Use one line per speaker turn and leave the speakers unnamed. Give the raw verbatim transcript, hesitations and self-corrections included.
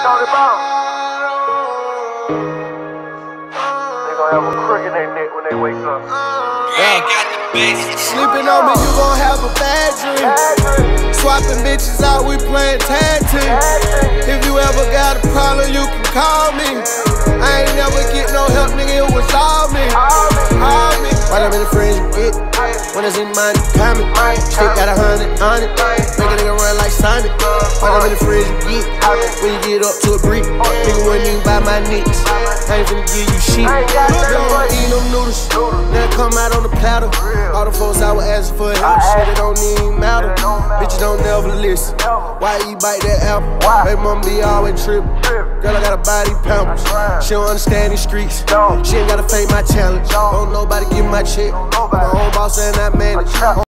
Tony Brown. They gon' have a crook in their neck when they wake up.
Yeah. Sleeping on me, you gon' have a bad dream. Swapping bitches out, we playing tag team. If you ever got a problem, you can call me. I ain't never get no help, nigga, it was all me. All me. While I'm in the fridge, get when it's in money, coming. Stick got a hundred, hundred. Make a nigga run like Sonic. While I'm in the fridge, get when you get up to a brick, nigga wouldn't even buy my nicks. I ain't finna give you shit. You don't eat them noodles, now come out on the platter. All the folks I was asking for help, shit, it don't even matter. Bitches don't never listen. Why you bite that apple? Baby mama be always trippin'. Girl, I got a body pampers. She don't understand these streets. She ain't gotta fake my challenge. Don't nobody give my check. My own boss and I manage.